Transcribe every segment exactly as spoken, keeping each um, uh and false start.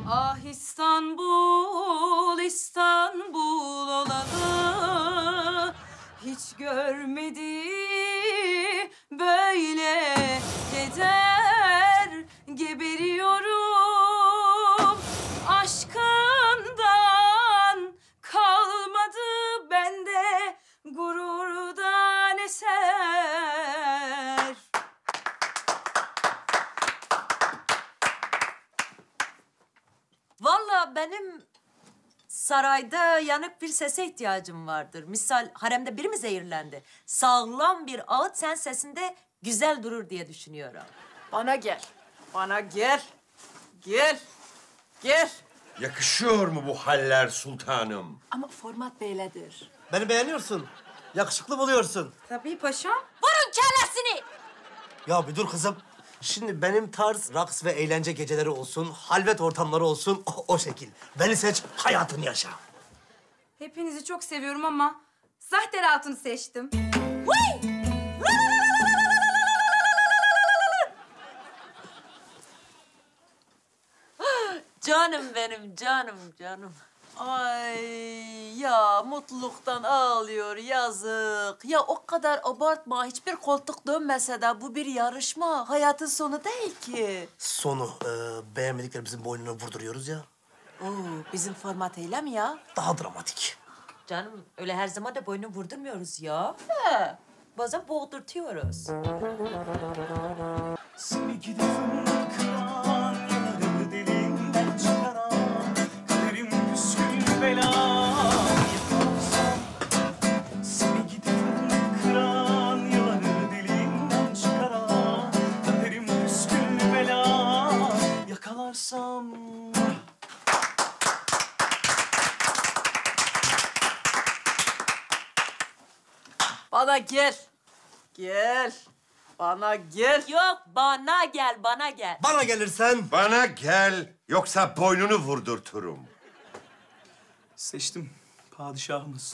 Ah İstanbul, İstanbul olalı hiç görmedi böyle keder, geberiyorum aşkından kalmadı bende gururdan eser. Vallahi benim sarayda yanık bir sese ihtiyacım vardır. Misal haremde biri mi zehirlendi? Sağlam bir ağıt sen sesinde güzel durur diye düşünüyorum. Bana gel, bana gel, gel, gel. Yakışıyor mu bu haller sultanım? Ama format beyledir. Beni beğeniyorsun. Yakışıklı buluyorsun. Tabii paşam. Vurun kellesini! Ya bir dur kızım. Şimdi benim tarz raks ve eğlence geceleri olsun, halvet ortamları olsun o, o şekil. Beni seç, hayatını yaşa. Hepinizi çok seviyorum ama Zahter Hatun'u seçtim. Canım benim, canım, canım. Ay ya mutluluktan ağlıyor yazık. Ya o kadar abartma. Hiçbir koltuk dönmese de bu bir yarışma. Hayatın sonu değil ki. Sonu e, beğenmediklerimizin boynuna vurduruyoruz ya. Oo, bizim format öyle mi ya? Daha dramatik. Canım öyle her zaman da boynu vurdurmuyoruz ya. He, bazen boğdurtuyoruz. Seni gidip kıran, yanarı dilinden çıkaran, kaderim püskül bela yakarsam. Seni gidip kıran, yanarı dilinden çıkaran, kaderim püskül bela yakalarsam. Bana gel, gel. Bana gel. Yok bana gel, bana gel. Bana gelirsen... Bana gel, yoksa boynunu vurdurturum. Seçtim padişahımız.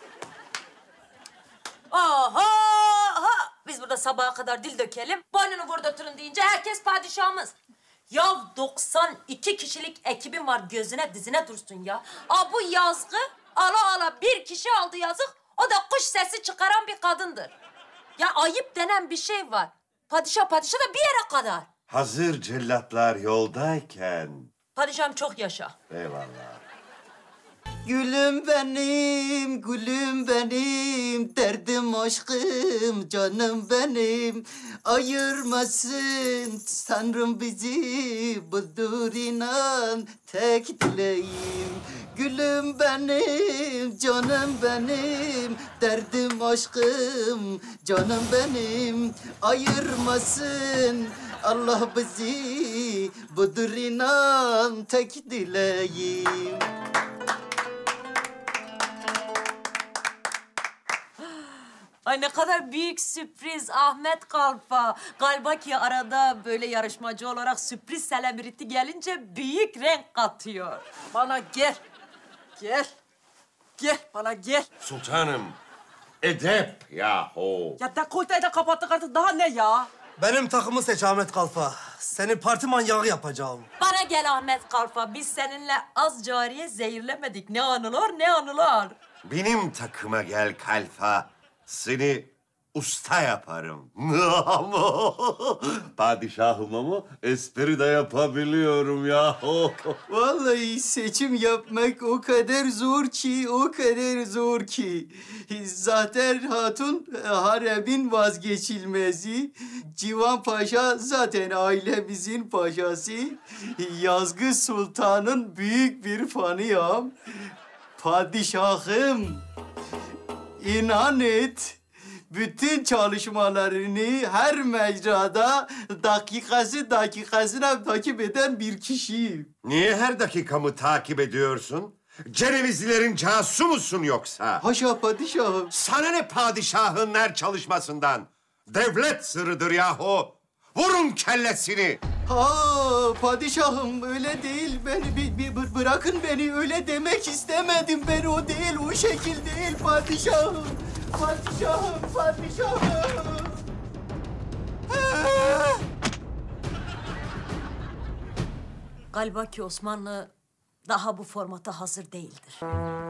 Oho! Ha! Biz burada sabaha kadar dil dökelim. Boynunu vurdurturun deyince herkes padişahımız. Ya doksan iki kişilik ekibim var, gözüne dizine dursun ya. Aa, bu yazgı ala ala bir kişi aldı yazık. O da kuş sesi çıkaran bir kadındır. Ya ayıp denen bir şey var. Padişah padişah da bir yere kadar. Hazır cellatlar yoldayken. Padişahım çok yaşa. Eyvallah. Gülüm benim, gülüm benim, derdim aşkım, canım benim. Ayırmasın Tanrım bizi, budur inan tek dileğim. Gülüm benim, canım benim, derdim aşkım, canım benim. Ayırmasın Allah bizi, budur inan tek dileğim. Ay ne kadar büyük sürpriz Ahmet Kalfa. Galiba ki arada böyle yarışmacı olarak sürpriz selebriti gelince büyük renk katıyor. Bana gel. Gel. Gel bana gel. Sultanım, edep yahu. Ya dekolteyi de kapattık artık daha ne ya? Benim takımı seç Ahmet Kalfa. Seni parti manyağı yapacağım. Bana gel Ahmet Kalfa. Biz seninle az cariye zehirlemedik. Ne anılar ne anılar. Benim takıma gel Kalfa. Seni usta yaparım. Padişahım ama espri de yapabiliyorum yahu. Vallahi seçim yapmak o kadar zor ki, o kadar zor ki. Zaten Hatun haremin vazgeçilmezi. Civan Paşa zaten ailemizin paşası. Yazgı Sultan'ın büyük bir fanıyım. Padişahım, inan et. Bütün çalışmalarını her mecrada dakikası dakikasına takip eden bir kişiyim. Niye her dakikamı takip ediyorsun? Cenevizlilerin casusu musun yoksa? Haşa padişahım. Sana ne padişahın her çalışmasından? Devlet sırrıdır yahu. Vurun kellesini. Ha padişahım öyle değil. Beni bir, bir bırakın beni, öyle demek istemedim. Ben o değil, o şekil değil padişahım. Padişahım, padişahım. Galiba ki Osmanlı daha bu formata hazır değildir.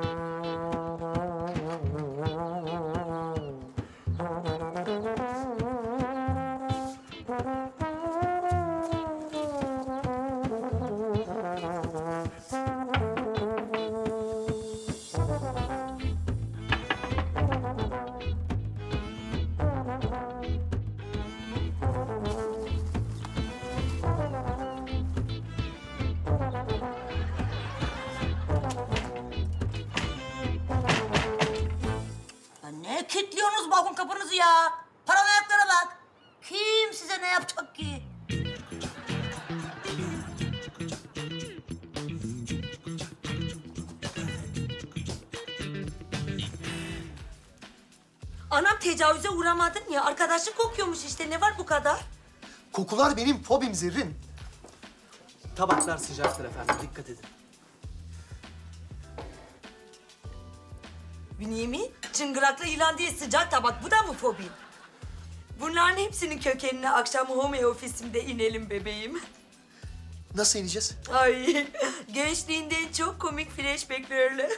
Ne kilitliyorsunuz balkon kapınızı ya? Paranoyaklara bak. Kim size ne yapacak ki? Anam tecavüze uğramadın ya. Arkadaşın kokuyormuş işte. Ne var bu kadar? Kokular benim fobim Zerrin. Tabaklar sıcaktır efendim, dikkat edin. Bünyamin, çıngıraklı yılan değil sıcak tabak. Bu da mı fobi? Bunların hepsinin kökenine akşam home ofisimde inelim bebeğim. Nasıl ineceğiz? Ay, gençliğinden çok komik flashbacklerle.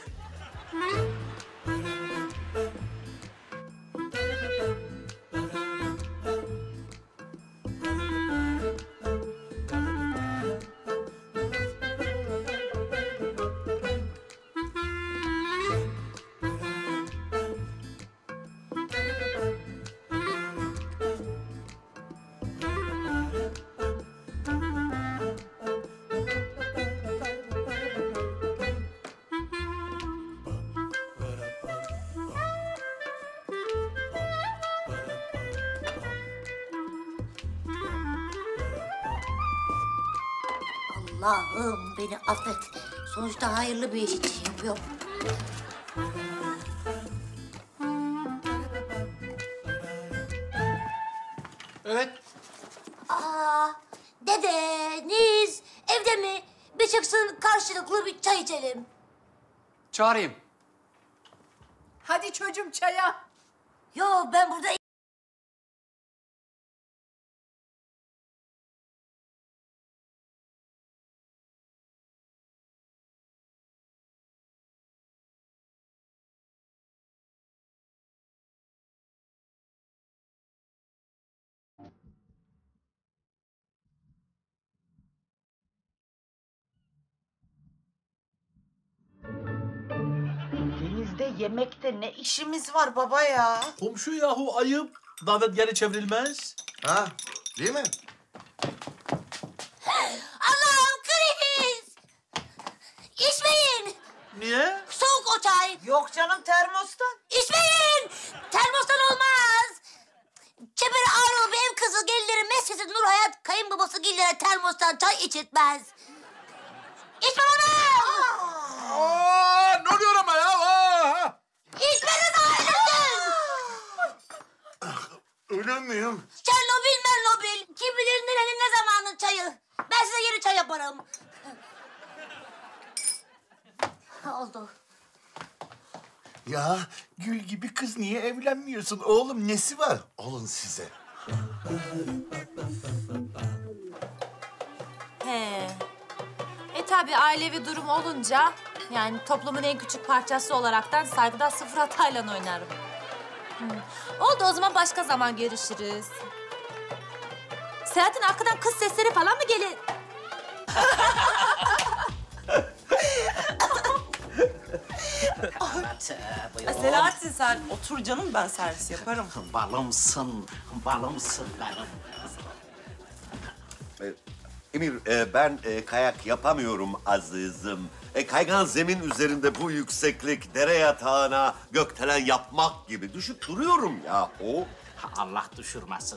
Allah'ım beni affet. Sonuçta hayırlı bir iş için yapıyorum. Evet. Aa, dedeniz evde mi? Bir çıksın karşılıklı bir çay içelim. Çağırayım. Hadi çocuğum çaya. Yo ben burada... Denizde yemekte ne işimiz var baba ya? Komşu yahu ayıp. Davet geri çevrilmez. Ha, değil mi? Allah'ım kriz! İçmeyin! Niye? Soğuk o çay! Yok canım termostan. İçmeyin! Termostan olmaz! Çeperi ağrılı bir ev kızı gelinleri Mescid-i Nur Hayat kayınbabası gillere termostan çay içirtmez. İçme onu! Aa, ne oluyor ama ya? Aa! İçmeniz ailesiz! Öyle miyim? Çernobil mernobil. Kim bilir nerenin ne zamanın çayı. Ben size yeni çay yaparım. Oldu. Ya gül gibi kız niye evlenmiyorsun oğlum? Nesi var? Olun size. He. E tabii ailevi durum olunca yani toplumun en küçük parçası olaraktan saygıda sıfır hatayla oynarım. Hı. Oldu o zaman başka zaman görüşürüz. Selahattin arkadan kız sesleri falan mı gelir? Selahattin sen otur canım ben servis yaparım. Balımsın, balımsın benim. Emir, e, ben e, kayak yapamıyorum azizim. E, kaygan zemin üzerinde bu yükseklik, dere yatağına gökdelen yapmak gibi düşüp duruyorum yahu. Allah düşürmesin.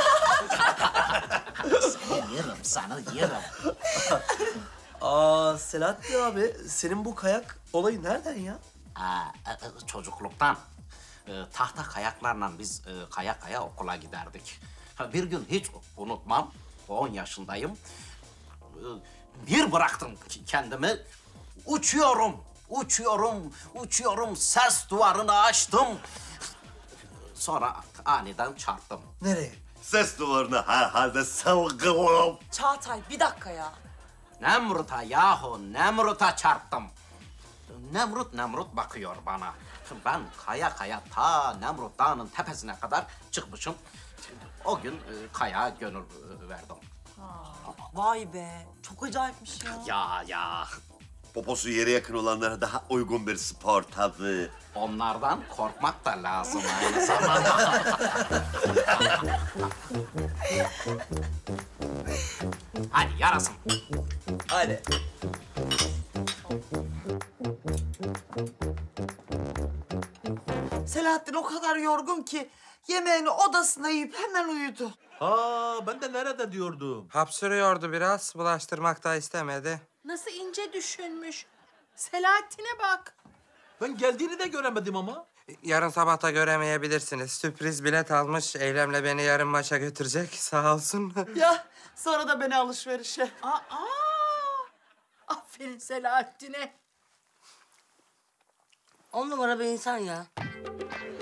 Seni yerim, sana yerim. Aa Selahattin abi, senin bu kayak olayı nereden ya? Aa, e, çocukluktan. E, tahta kayaklarla biz e, kaya kaya okula giderdik. Ha, bir gün hiç unutmam, on yaşındayım. E, bir bıraktım kendimi, uçuyorum, uçuyorum, uçuyorum, ses duvarını açtım. Sonra aniden çarptım. Nereye? Ses duvarını herhalde savgılım. Çağatay bir dakika ya. Nemrut'a yahu Nemrut'a çarptım. Nemrut Nemrut bakıyor bana. Ben kaya kaya ta Nemrut Dağı'nın tepesine kadar çıkmışım. O gün e, kaya gönül e, verdim. Vay be, çok acayipmiş ya. Ya ya. Poposu yere yakın olanlara daha uygun bir spor tabii. Onlardan korkmak da lazım aynı zamanda. Hadi yarasın. Hadi. Selahattin o kadar yorgun ki yemeğini odasında yiyip hemen uyudu. Ha ben de nerede diyordum. Hapşırıyordu biraz, bulaştırmak da istemedi. Nasıl ince düşünmüş. Selahattin'e bak. Ben geldiğini de göremedim ama. Yarın sabah da göremeyebilirsiniz. Sürpriz bilet almış, Eylem'le beni yarın maça götürecek. Sağ olsun. Ya sonra da beni alışverişe. Aa, aferin Selahattin'e. On numara bir insan ya.